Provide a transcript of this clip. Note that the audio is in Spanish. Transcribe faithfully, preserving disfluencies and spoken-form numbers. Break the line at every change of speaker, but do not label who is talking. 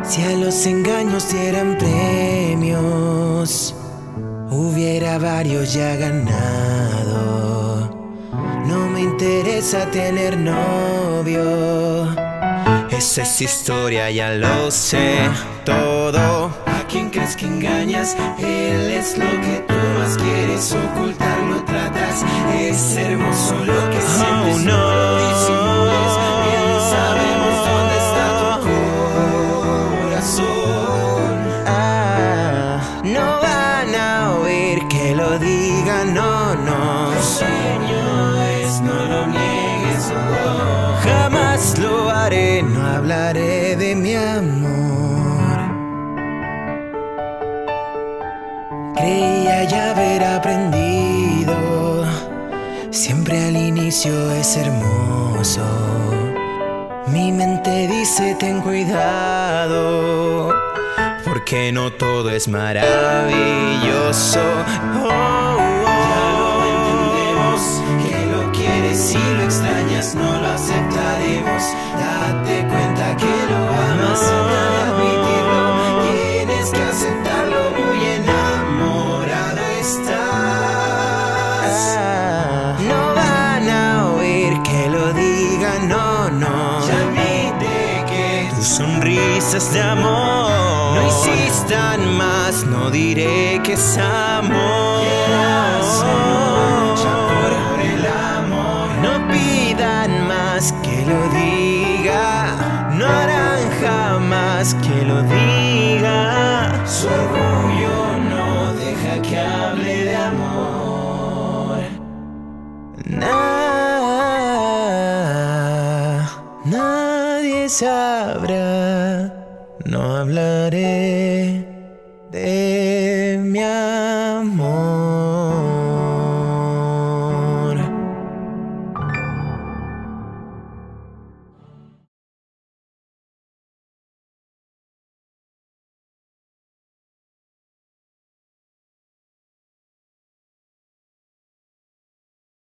Si a los engaños dieran premios, hubiera varios ya ganado. No me interesa tener novio, esa es historia, ya lo sé todo. ¿A quién crees que engañas? Él es lo que tú más quieres ocultar, lo tratas. Es hermoso lo que sientes, oh, no lo disimules. Bien sabemos dónde está tu corazón. Ah, no van a oír que lo diga, no, no. Tu sueño es, no lo niegues, oh. Jamás lo haré, no hablaré de mi amor. Creía ya haber aprendido, siempre al inicio es hermoso. Mi mente dice ten cuidado, porque no todo es maravilloso. Oh, oh, ya lo entendemos, que lo quieres y lo extrañas, no lo aceptaremos. Date cuenta que lo amas, nada de admitirlo, tienes que aceptarlo, muy enamorado estás. Ah, no van a oír que lo diga, no, no. Ya admite que tus sonrisas de amor no existan más, no diré que es amor. Quieras o no, lucha por el amor. No pidan más que lo diga, no harán jamás que lo diga. Su orgullo no deja que hable de amor. Nah, nadie sabrá, no hablaré de mi amor.